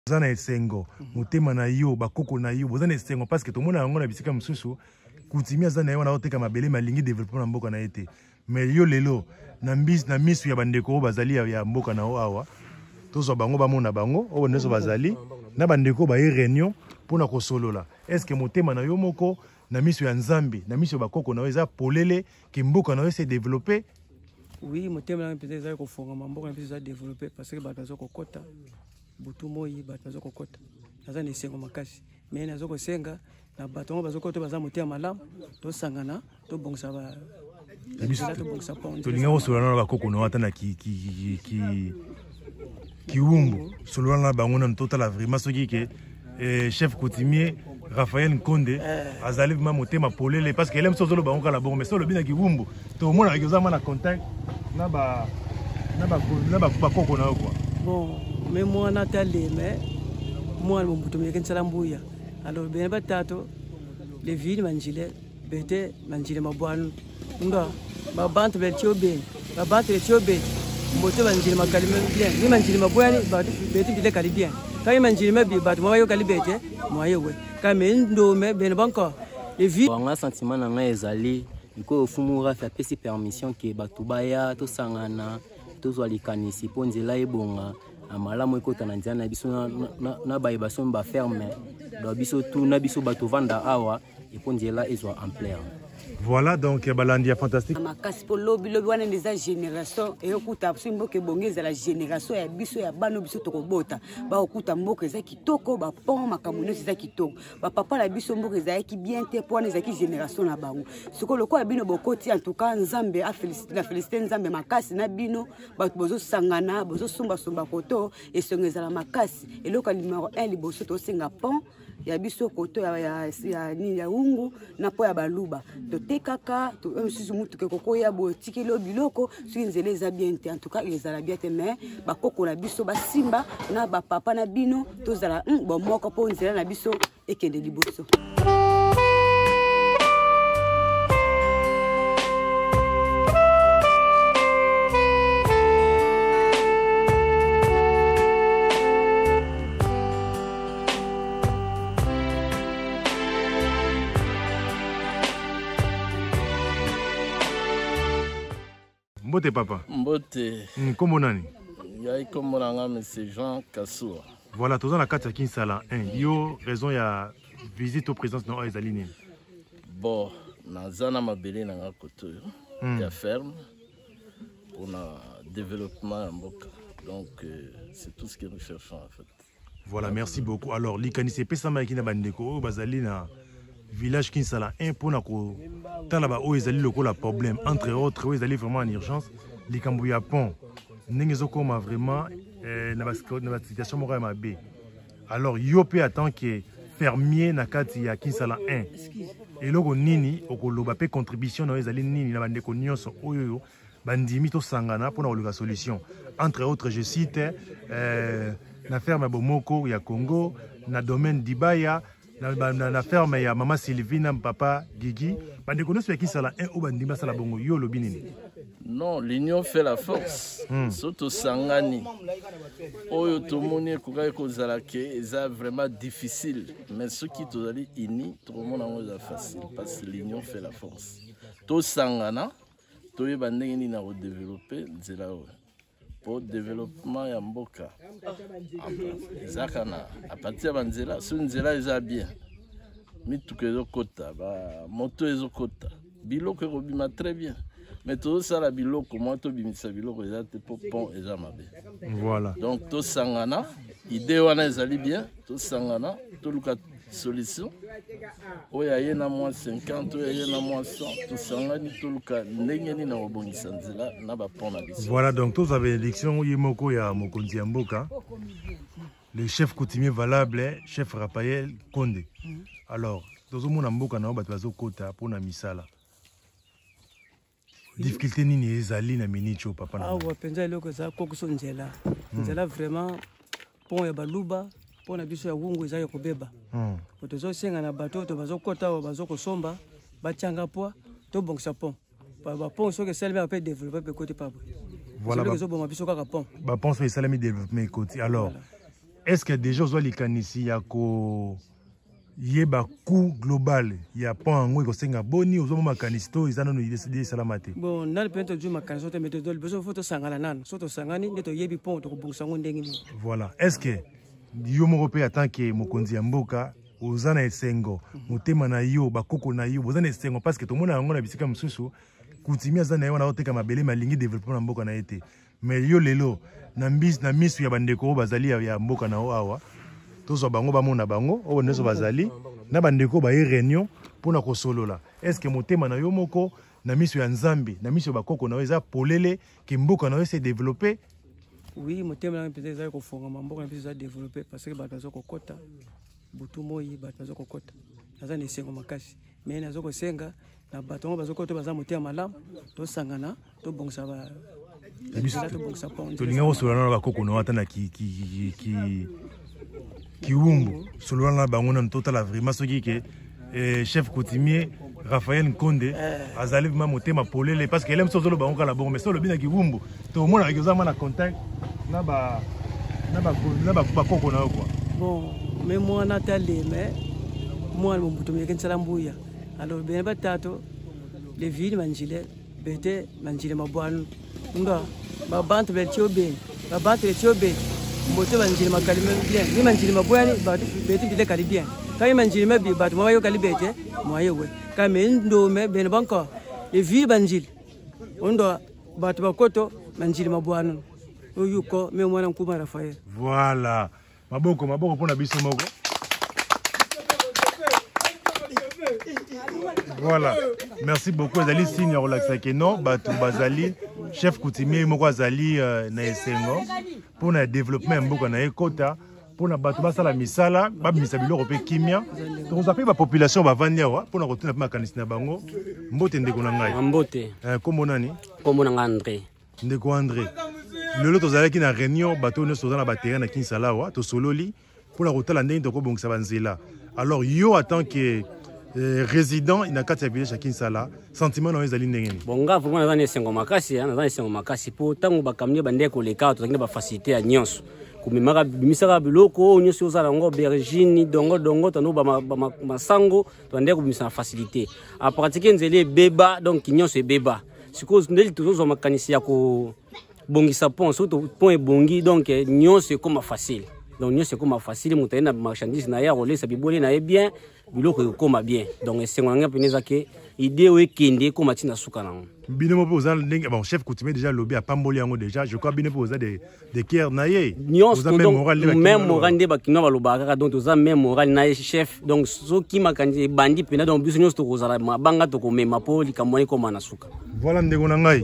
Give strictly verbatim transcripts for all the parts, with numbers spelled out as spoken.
Zana esengo mutema na yo bakoko na yo bozana esengo parce que tout monde a ngona bisika mususu kutimia zana yo na oteka mabele malingi développement na mboka na ete mais yo lelo na mbisi na misu ya bandeko bazali ya mboka na awa tozo bango ba mona bango o nezo bazali na bandeko ba réunion pona ko solola est-ce que mutema na yo moko na misu ya nzambi na misu bakoko na yo eza polele ki mboka na yo se développer. Oui, mutema na peut-être za ko fonga mboka na peut-être développer parce que bato ko kota butu moyi bato bazo kokota naza ne sengo makasi mais nazo ko senga na bato ngo bazo kota baza motia malamu to sangana to bongsa ba biso to bongsa pon to linga osola na bakoko na wata na ki ki ki ki wumbu solo na bango na total vraiment soki ke chef coutumier Raphaël Nkonde azali vraiment motema polele parce que elle aime solo bango kala bon mais solo bina ki wumbu to mona ki ozama na contact na ba na ba na ba bakoko na quoi. Bon, mais moi, Nathalie, mais moi, mon bouton, je suis un alors, bien, batato, les villes, mangiles, bête, mangiles, ma bonne, nga, ma bande, le tiobé, ma bande, le tiobé, moto, mangiles, ma calme bien, ni mangiles, ma bonne, bête, il est bien. Quand il mangiles, ma bête, moi, je suis bête, moi, je suis quand même, non, mais bien, encore. Les villes. On a un sentiment dans les allées, il faut que faire ces permission que Batubaya, tout sangana. Tous les canissi pour nous là et bon à malamu écoute na nzana biso na na ba so mba ferme do biso tout na biso bato vanda awa et pour nous là ils ont en plein. Voilà donc Balandia fantastique. Makasi po lobi lobi wana ndeza génération et okuta so mboke bongeza la génération ya biso ya bano biso to kobota ba okuta mboke za kitoko ba pont makamuno za kitoko ba papa la biso mboke za ki bien te po wana za ki génération na bango siko loko ya bino bokoti en tout cas nzambe a féliciter la féliciter nzambe makasi na bino ba bozo sangana bozo sumba sumba koto et songeza la makasi et loko numéro un liboso to senga pont ya biso koto ya ya ni ya ungu na po ya baluba to tekaka to msusu mutu ke koko ya botiki lo biloko swinzele za bien te en tout cas les ala bien te mais ba koko na biso ba simba na ba papa na bino to zala bon moko po nzela na biso ekende liboso. Mbote papa. Mbote. Comment nani? Yai comme on monsieur Jean Kassoua. Voilà, tous dans la carte qui sala un. Yo raison ya visite au présence dans Aizaline. Bon, nazana mabele na ngakoto. Ya ferme pour le développement en Mboka. Donc euh, c'est tout ce que nous cherchons en fait. Voilà, merci beaucoup. Alors, l'Ikanise Pesama qui n'a pas de Bazalina. Village qui sala un pour na ko talaba o ezali loko la problème entre autres o ezali vraiment en urgence likambu ya pont nengezo koma vraiment euh, na ba situation moko ya mabe alors yo pe attend que fermier na kati ya Kinsala un et loko nini okoloba pe contribution na ezali nini na bandeko nyonso oyo bandimi to sangana pour na oluka solution entre autres je cite euh, na ferme Bomoko ya Congo na domaine d'Ibaya na na ferme ya mama Sylvina papa Gigi bande kono so yakisala un ou bandima sala bongo yo lobi nini. Non, l'union fait la force. Mm. Surtout sangani oyo tomoni kokai kozala ke eza vraiment difficile mais ceux qui tozali ini tout le monde en facile parce que l'union fait la force. To sangana to yebande ni na développer nzela o pour le développement ya mboka ezakana à partir de nzela so nzela eza bien mituko ezokota ba moto ezokota biloko ekobima très bien mais tout ça la biloko moi to bimisa biloko eza te po pont eza mabe. Voilà donc to sangana idée wana ezali bien to sangana to luka solution oya ye na moins cinquante oya ye na moins cent to sangani to luka ndenge ni na obongisa nzela na ba pont na biso. Voilà donc tous avez élection yemoko ya mokonzi ya mboka le chef coutumier valable chef Raphaël Nkonde. Alors tozo mona mboka na bato bazokota pona misala difficulté nini ezali na minicho papa na. Ah wa penza eloko za kokuso nzela nzela vraiment pont ya baluba pont na biso ya wungu ezali kobeba tozo senga na bato to bazokota bazoko somba batianga poa to bongisa pont ba pont so que celle va peut développer pe côté pas. Voilà ba pont ba pont so esalami développer côté alors est-ce que déjà ozwa likanisi ya ko yeba coût global ya pont yango ekosenga boni ozoma makanisi to eza nano ideside salama te? Bon, nali mpe tozu makanisi oyo te mais besoin fo tosangana nano so tosangani nde toyebi pont tokobongisa yango ndenge nini. Voilà, est-ce que yo moko mpe en tant que mokonzi ya mboka oza na esengo motema na yo bakoko na yo oza na esengo parce que tomona yango na bisika mosusu kutimi aza na ye wana oteka mabele malingi développement na mboka na ye te mais yo lelo na mbisi na misu ya bandeko oyo bazali ya mboka na o awa tozwa bango bamona bango oyo nyonso bazali na bandeko baye réunion mpona kosolola. Est-ce que motema na yo moko na misu ya nzambe na misu ya bakoko na yo eza polele ke mboka na yo se développé? Oui, motema na mpenza ezali kofongama mboka na biso eza développé parce que bato baza kokota butu moi bato baza kokota naza na esengo makasi mais naza kosenga na bato ngo baza kokota baza motema malamu tosangana tobongisa ba tolinga kosolola na bakoko na yo ata na kiwumbu solola na bango nano totala vraiment soki ke chef coutumier Raphaël Nkonde azali vraiment motema polele parce que ele mosusu ozoloba bango kala bongo mais so olobi na kiwumbu tomonaka ozama na contact na bakoko na yo quoi. Bon, mais moi nata leme moi mon buto meken sala mbuya alors bien batato les villes manjile bete manjile mabwanu nga babantu betio be babantu betio be mbote manjile makalime bien ni manjile mabwani batu bete bile kali bien quand manjile mabi batu mayo kali bete moyo we quand ndo me ben banko les villes manjile ondo batu bakoto manjile mabwanu oyuko me mwana nkuma Raphaël. Voilà. Maboko, maboko pour la biso moko. Voilà. Merci beaucoup. Azali signe relaxa que non, batu bazali chef coutumier moko azali na esengo pour na développement mboka na ekota pour na batu basala misala, ba misabilo ko pe kimia. Donc ça fait ba population ba vania wa pour na retourner ma kanisi na bango. Mbote ndeko na ngai. Mbote. Eh kombo nani? Kombo na André. Ndeko André. Le lot ozalaki na réunion bateau nyonso oza na baterrain na Kinsala wa tosololi mpona kotala ndenge tokobongisa banzela. Alors yo en tant que euh, résident na kati ya village ya Kinsala sentiment na yo ezali ndenge nini? Bon nga vraiment naza na esengo makasi naza na esengo makasi po ntango bakamie bandeko koleka tozalaki na bafacilité ya nyonso kumemaka bimisaka biloko oyo nyonso ozala yango aubergine dongo dongo tando masango tondeko bimisa na facilité a pratiquer nzela ebeba donc nyonso ebeba sikoyo ndeli tozozwa makanisi ya ko bongisa pont surtout pont ebongi donc nyonso c'est comme facile donc nyonso c'est comme facile moto na marchandise na ya rolesa bibole na bien biloko comme bien donc c'est nganga peneza ke idée o ekende comme tina suka nango bino mo poza ndenge bon chef coutumier déjà lobby a pamboli yango déjà je crois bino poza des des cœurs na ye nyonso même moral même moral de bakino balobaka donc toza même moral na chef donc so ki makandi bandi pena donc biso nyonso to kozala mabanga to komema po likamoni comme na suka. Voilà ndeko na ngai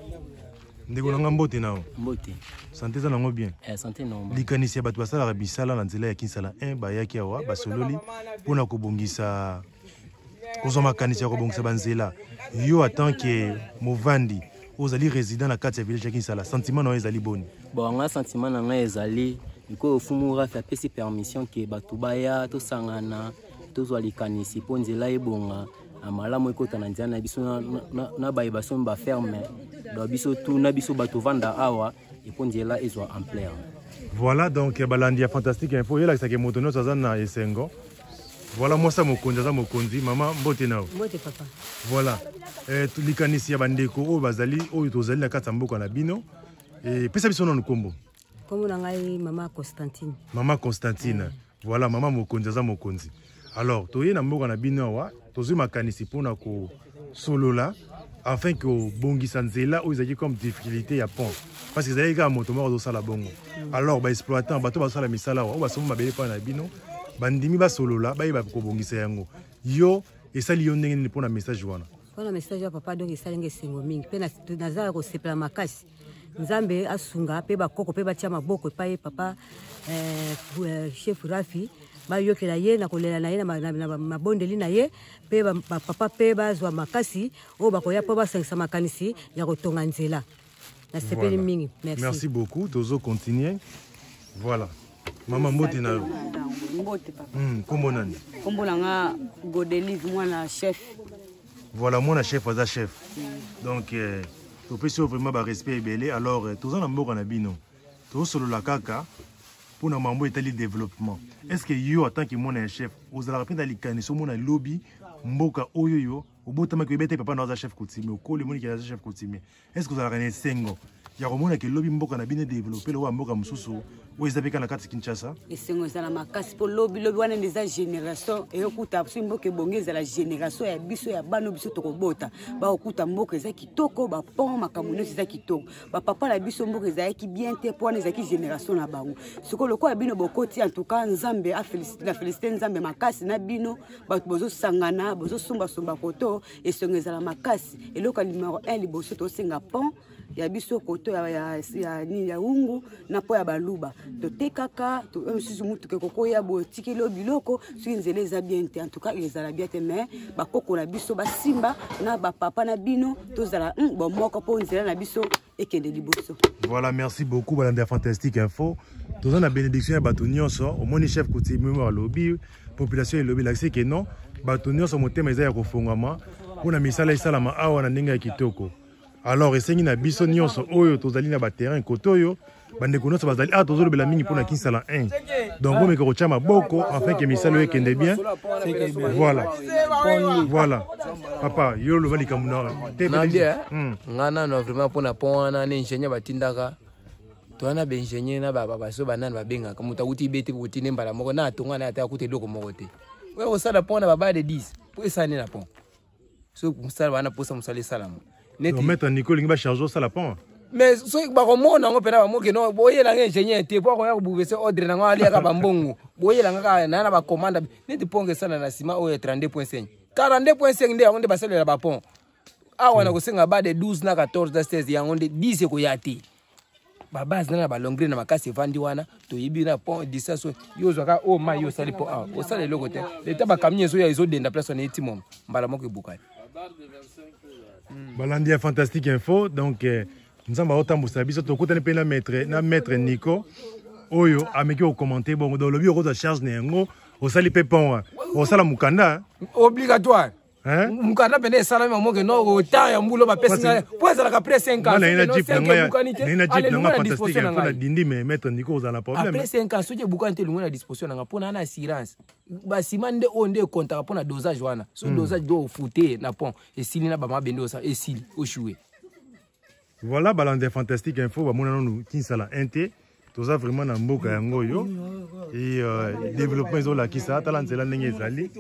ndeko nanga mbote nao mbote santé za nango bien eh santé normal likanisi ya bato basalaka bisala na nzela ya Kinsala un bayaki awa basololi mpona kobongisa kozwa makanisi ya kobongisa banzela yo en tant que movandi ozali résident na kati ya village ya Kinsala sentiment na yo ezali boni? Bon nga sentiment na nga ezali iko ofumura fa pesi permission ke bato baya tosangana tozwa likanisi mpo nzela ebonga amalamu ekota na nzela na biso na bayebaso mba ferme do biso tout na biso bato vanda awa epo nzela ezwa ampleur. Voilà donc balandi ya fantastique info yela kisake moto nyonso aza na esengo. Voilà moi ça mokonzi aza mokonzi mama mbote nao mbote papa. Voilà eh likanisi ya bandeko oyo bazali oyo tozali na kati ya mboka na bino e pesa biso na nkombo kombo na ngai mama Constantine. Mama Constantine mm. Voilà mama mokonzi aza mokonzi. Alors toye na mboka na bino awa tozwi makanisi mpona ko solola afin que bongisa nzela oyo ezali comme difficulté ya pont parce que ezali kaka moto moko azosala bongo. Alors ba exploitant bato basala misala oyo basomo mabele mpa na bino bandimi basolola bayeba kobongisa yango yo esali yo ndenge nini mpona message wana? Mpona message ya papa donc esali nge esengo mingi mpe nazala kosepela makasi nzambe asunga mpe bakoko mpe batia maboko epai papa chef Rafi bayokela ye na kolela na ye na mabondeli na ye mpe papa mpe bazwa makasi oyo bakoya mpo basangisa makanisi ya kotonga nzela nasepeli mingi. Merci. Merci beaucoup tozo continuer. Voilà mama mbote na yo mbote papa. Hmm, kombo nani? Kombo nanga Godelive mwana chef. Voilà mwana chef aza chef. Donc euh, topesi vraiment ba respect ebele alors toza na mboka na bino tosolola kaka pour na mambo etali développement. Est-ce que yo en tant que mon chef, vous allez apprendre à l'ikaniso mon lobby mboka oyo yo, au bout de temps que bête papa dans un chef coutumier, au col mon qui est un chef coutumier. Est-ce que vous allez rené sengo? Ya romona que lobby mboka na bien développer le wa mboka mususu, ou ils avaient kana kati Kinshasa. Et sengo za la makasi pour lobby lobby wana des génération et okuta absolu mboka bongeza la génération ya biso ya bano biso to kobota. Ba okuta mboka za kitoko ba pont makamuno za kitoko. Ba papa la biso mboka za ki bien te pour les qui génération na bango. Soko loko ya bino bokoti en tout cas Nzambe a félicité la félicité Nzambe makasi na bino ba bozo sangana bozo sumba sumba koto et sengo za la makasi et loko numéro un liboso to singa pont ya biso koto ya ya ya ni ya ungu na po ya baluba to tekaka to msusu mutu ke koko ya botiki lo biloko su nzele za bien te en tout cas les ala bien te mais ba koko na biso ba simba na ba papa na bino to zala un bon moko po nzela na biso ekende liboso. Voilà, merci beaucoup Balanda Fantastique Info. Tous en la bénédiction ya bato nyonso au moni chef coutumier wa lobby population et lobby l'accès que non bato nyonso motema eza ya kofongama pour na misala isalama awa na ndinga ya kitoko. Alors esengi na biso nyonso oyo tozali na ba terrain kotoyo bandeko nyonso bazali ah tozolo bela mingi pona Kinsala un. Donc on meko chama boko afin que misala ekende bien. Voilà. Voilà. Papa yo lo vali kamuna. Nambia ngana no vraiment pona pona na ingénieur batindaka. Toana ba ingénieur na baba baso banana babenga kamuta uti beti buti nembala moko na tonga na ata kuti loko moko te. Wewe osala pona baba de dix. Po esane na pon. So musala bana posa musala salamu. On met un Nicole qui va charger ça la pont. Mais ce qui va remonter, on peut pas moquer non. Boyer la ingénieur, tu vois qu'on a bouvé ce ordre dans la ligue à Bambongo. Boyer la gars, n'a pas commande. N'est pas que ça dans la ciment ou trente-deux virgule cinq. quarante-deux virgule cinq de on est passé le bapon. Ah on a aussi un bas de douze na quatorze na seize ya on est dix ko yati. Ba base na ba longre na makasi vandi wana to yibi na pont dix so yo zo ka o ma yo sali po ah o sali loko te. Le taba kamien so ya iso de na place on est timom. Mbala moko bukani. Balanda Fantastique Info. Donc, nous avons autant de services. Nous avons un maître Nico. Oyo, ameki au commenter. Bon, dans le bureau de charge, nous avons sali pépon. On sala mukanda. Obligatoire. Hein? Mukanda bene sala mo que no autant ya mbulo ba pesa. Pour ça la après cinq ans. On a une jeep na une jeep na Fantastique Info na dindi mais maître Nico vous en a problème. Après cinq ans, soki bukante lungu na disposition na pour na assurance. Ba simande onde compte pour na dosage wana. So dosage do fouter na pont et sili na ba ma bendo ça et sili au choué. Voilà Balanda Fantastique Info ba mona no Kinsala un T. Tout ça vraiment na mboka yango yo et développement ils ont la kisa talent c'est la ndenge ezali.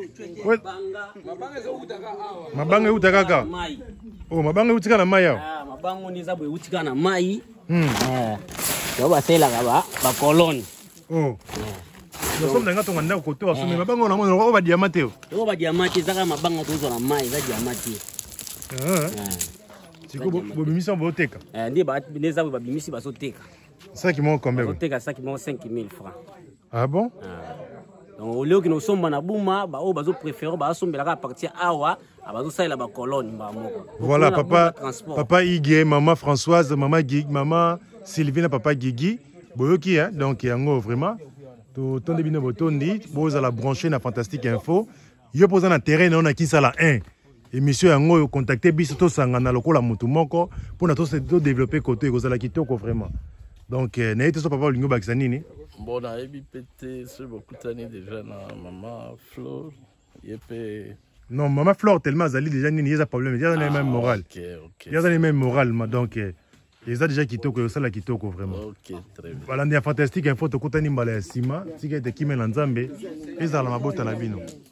Mabanga utaka ka. Oh mabanga utika na mai. Ah mabanga ni za boye utika na mai. Hmm. Eh. Yo ba sela ka ba ba colonne. Oh. Nous sommes dans un endroit côté où on mabanga na mona o ba diamante. O ba diamante zaka mabanga to zo na mai za diamante. Ah. Siko bo bimisa bo teka. Eh ndi ba neza bo bimisi ba so teka. Ça qui manque combien? Ça qui manque cinq mille francs. Ah bon? Ah. Donc au lieu que nous sommes en Abouma, bah au bazo préféré bah sommes là à partir awa, à bazo ça il a ba colonne bah moko. Voilà papa, papa Igé, maman Françoise, maman Gig, maman Sylvie, papa Guigui, boyoki hein. Donc yango vraiment. Tout ton début de botondi, bozo à la brancher na Fantastique Info. Yo posa na terrain on a Kinsala un. Et monsieur yango contacter biso to sangana lokola mutu moko pour na to se développer côté kozala kitoko vraiment. Donc, n'est-ce pas papa Lingo Baksanini? Bon, on a pété sur beaucoup d'années déjà na maman Flore. Non, maman Flore tellement zali déjà ni a problème, il y a les mêmes morales. OK, OK. Il y a les mêmes morales donc ils ont déjà kitoko ça la kitoko vraiment. OK, très bien. Voilà, il y a Fantastique Info to kutani mbala ya sima, tika te kimela nzambe, ezala mabota na bino.